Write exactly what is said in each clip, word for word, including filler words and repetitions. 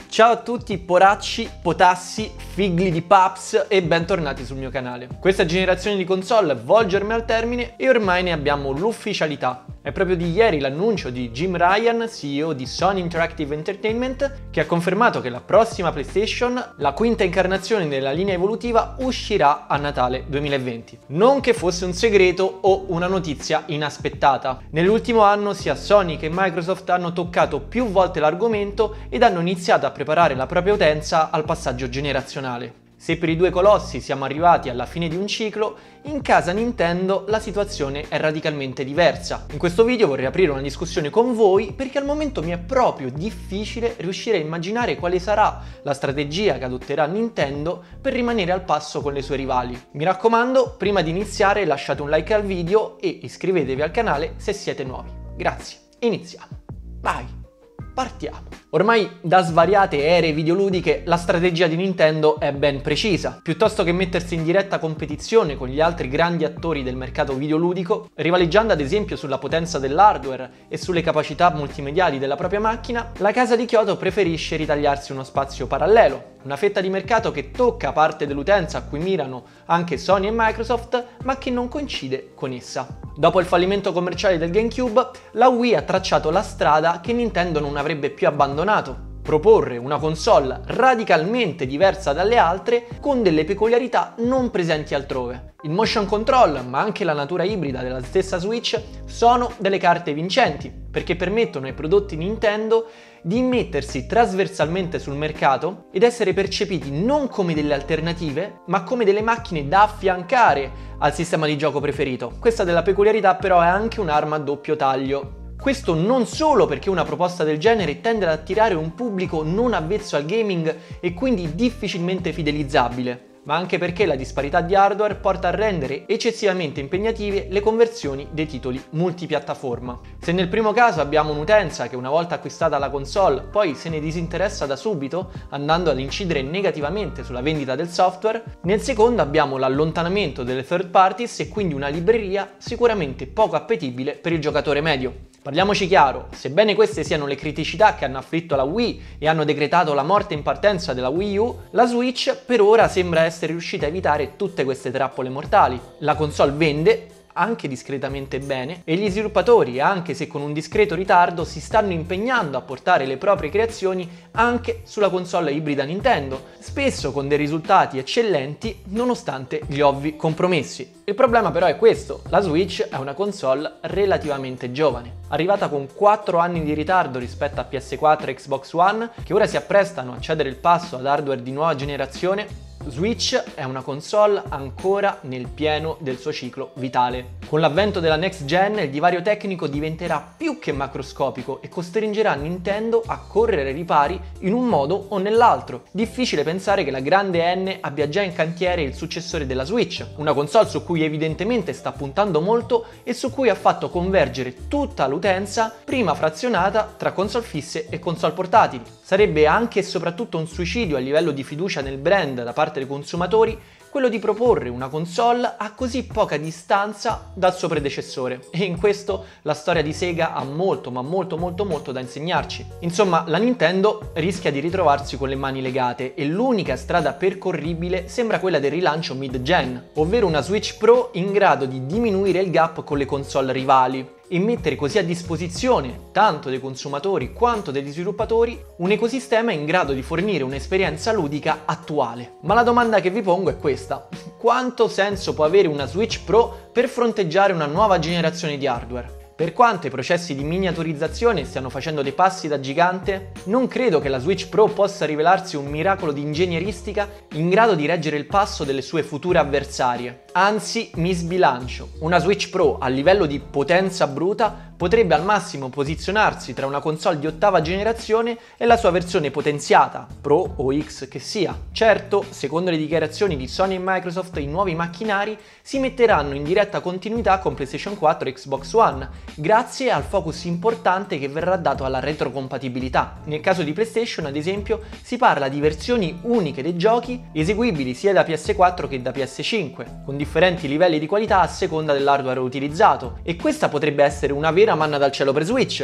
Ciao a tutti poracci, potassi, figli di paps e bentornati sul mio canale. Questa generazione di console volge ormai al termine e ormai ne abbiamo l'ufficialità. È proprio di ieri l'annuncio di Jim Ryan, C E O di Sony Interactive Entertainment, che ha confermato che la prossima PlayStation, la quinta incarnazione della linea evolutiva, uscirà a Natale duemilaventi. Non che fosse un segreto o una notizia inaspettata. Nell'ultimo anno sia Sony che Microsoft hanno toccato più volte l'argomento ed hanno iniziato a preparare la propria utenza al passaggio generazionale. Se per i due colossi siamo arrivati alla fine di un ciclo, in casa Nintendo la situazione è radicalmente diversa. In questo video vorrei aprire una discussione con voi perché al momento mi è proprio difficile riuscire a immaginare quale sarà la strategia che adotterà Nintendo per rimanere al passo con le sue rivali. Mi raccomando, prima di iniziare lasciate un like al video e iscrivetevi al canale se siete nuovi. Grazie, iniziamo. Vai! Partiamo. Ormai da svariate ere videoludiche la strategia di Nintendo è ben precisa. Piuttosto che mettersi in diretta competizione con gli altri grandi attori del mercato videoludico, rivaleggiando ad esempio sulla potenza dell'hardware e sulle capacità multimediali della propria macchina, la casa di Kyoto preferisce ritagliarsi uno spazio parallelo, una fetta di mercato che tocca parte dell'utenza a cui mirano anche Sony e Microsoft, ma che non coincide con essa. Dopo il fallimento commerciale del GameCube, la Wii ha tracciato la strada che Nintendo non avrebbe più abbandonato: proporre una console radicalmente diversa dalle altre con delle peculiarità non presenti altrove. Il motion control, ma anche la natura ibrida della stessa Switch, sono delle carte vincenti, perché permettono ai prodotti Nintendo di immettersi trasversalmente sul mercato ed essere percepiti non come delle alternative, ma come delle macchine da affiancare al sistema di gioco preferito. Questa della peculiarità però è anche un'arma a doppio taglio. Questo non solo perché una proposta del genere tende ad attirare un pubblico non avvezzo al gaming e quindi difficilmente fidelizzabile, ma anche perché la disparità di hardware porta a rendere eccessivamente impegnative le conversioni dei titoli multipiattaforma. Se nel primo caso abbiamo un'utenza che una volta acquistata la console poi se ne disinteressa da subito, andando ad incidere negativamente sulla vendita del software, nel secondo abbiamo l'allontanamento delle third parties e quindi una libreria sicuramente poco appetibile per il giocatore medio. Parliamoci chiaro, sebbene queste siano le criticità che hanno afflitto la Wii e hanno decretato la morte in partenza della Wii U, la Switch per ora sembra essere riuscita a evitare tutte queste trappole mortali. La console vende, anche discretamente bene, e gli sviluppatori, anche se con un discreto ritardo, si stanno impegnando a portare le proprie creazioni anche sulla console ibrida Nintendo, spesso con dei risultati eccellenti nonostante gli ovvi compromessi. Il problema però è questo: la Switch è una console relativamente giovane, arrivata con quattro anni di ritardo rispetto a P S quattro e Xbox One, che ora si apprestano a cedere il passo ad hardware di nuova generazione. Switch è una console ancora nel pieno del suo ciclo vitale. Con l'avvento della next gen il divario tecnico diventerà più che macroscopico e costringerà Nintendo a correre ai ripari in un modo o nell'altro. Difficile pensare che la grande N abbia già in cantiere il successore della Switch, una console su cui evidentemente sta puntando molto e su cui ha fatto convergere tutta l'utenza, prima frazionata tra console fisse e console portatili. Sarebbe anche e soprattutto un suicidio a livello di fiducia nel brand da parte dei consumatori quello di proporre una console a così poca distanza dal suo predecessore, e in questo la storia di Sega ha molto ma molto molto molto da insegnarci. Insomma, la Nintendo rischia di ritrovarsi con le mani legate e l'unica strada percorribile sembra quella del rilancio mid-gen, ovvero una Switch Pro in grado di diminuire il gap con le console rivali e mettere così a disposizione tanto dei consumatori quanto degli sviluppatori un ecosistema in grado di fornire un'esperienza ludica attuale. Ma la domanda che vi pongo è questa: quanto senso può avere una Switch Pro per fronteggiare una nuova generazione di hardware? Per quanto i processi di miniaturizzazione stiano facendo dei passi da gigante, non credo che la Switch Pro possa rivelarsi un miracolo di ingegneristica in grado di reggere il passo delle sue future avversarie. Anzi, mi sbilancio. Una Switch Pro a livello di potenza bruta potrebbe al massimo posizionarsi tra una console di ottava generazione e la sua versione potenziata, Pro o X che sia. Certo, secondo le dichiarazioni di Sony e Microsoft, i nuovi macchinari si metteranno in diretta continuità con PlayStation quattro e Xbox One, grazie al focus importante che verrà dato alla retrocompatibilità. Nel caso di PlayStation, ad esempio, si parla di versioni uniche dei giochi eseguibili sia da P S quattro che da P S cinque, con differenti livelli di qualità a seconda dell'hardware utilizzato, e questa potrebbe essere una vera manna dal cielo per Switch.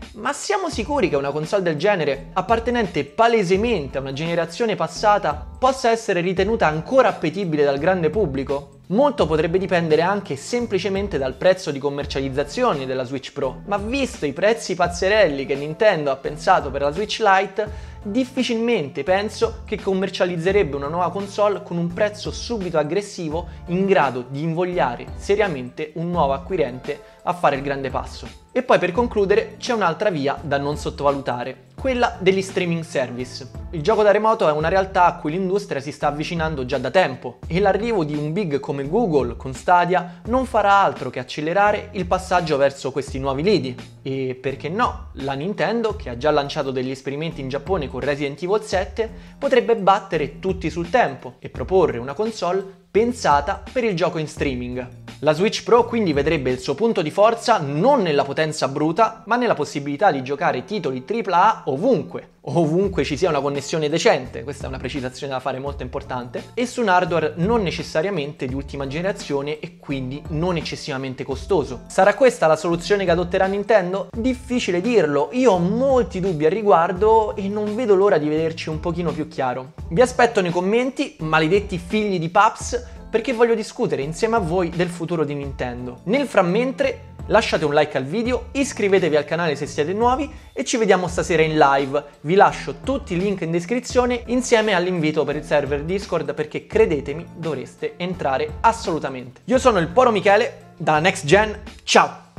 Ma siamo sicuri che una console del genere, appartenente palesemente a una generazione passata, possa essere ritenuta ancora appetibile dal grande pubblico? Molto potrebbe dipendere anche semplicemente dal prezzo di commercializzazione della Switch Pro, ma visto i prezzi pazzerelli che Nintendo ha pensato per la Switch Lite, difficilmente penso che commercializzerebbe una nuova console con un prezzo subito aggressivo in grado di invogliare seriamente un nuovo acquirente a fare il grande passo. E poi per concludere c'è un'altra via da non sottovalutare, quella degli streaming service. Il gioco da remoto è una realtà a cui l'industria si sta avvicinando già da tempo e l'arrivo di un big come Google con Stadia non farà altro che accelerare il passaggio verso questi nuovi lidi. E perché no, la Nintendo, che ha già lanciato degli esperimenti in Giappone con Resident Evil sette, potrebbe battere tutti sul tempo e proporre una console pensata per il gioco in streaming. La Switch Pro quindi vedrebbe il suo punto di forza non nella potenza bruta, ma nella possibilità di giocare titoli tripla A ovunque, ovunque ci sia una connessione decente, questa è una precisazione da fare molto importante, e su un hardware non necessariamente di ultima generazione e quindi non eccessivamente costoso. Sarà questa la soluzione che adotterà Nintendo? Difficile dirlo, io ho molti dubbi al riguardo e non vedo l'ora di vederci un pochino più chiaro. Vi aspetto nei commenti, maledetti figli di Paps, perché voglio discutere insieme a voi del futuro di Nintendo. Nel frammentre lasciate un like al video, iscrivetevi al canale se siete nuovi e ci vediamo stasera in live. Vi lascio tutti i link in descrizione insieme all'invito per il server Discord perché credetemi dovreste entrare assolutamente. Io sono il Poro Michele dalla Next Gen, ciao!